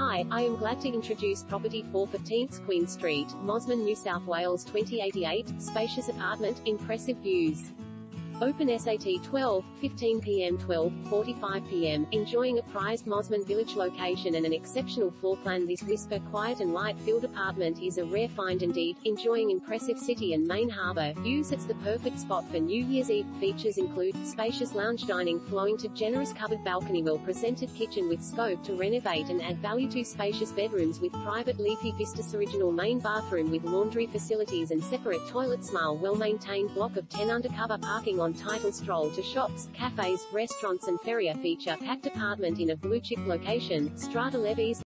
Hi, I am glad to introduce property 415 Queen Street, Mosman, New South Wales 2088, spacious apartment, impressive views. Open SAT 12:15 p.m. 12:45 p.m. Enjoying a prized Mosman Village location and an exceptional floor plan, this whisper quiet and light-filled apartment is a rare find indeed. Enjoying impressive city and main harbour views, it's the perfect spot for New Year's Eve. Features include spacious lounge dining flowing to generous covered balcony, well-presented kitchen with scope to renovate and add value to spacious bedrooms with private leafy vistas, original main bathroom with laundry facilities and separate toilet, small well-maintained block of 10 undercover parking on title, stroll to shops, cafes, restaurants and Ferrier feature packed apartment in a blue chip location. Strata levies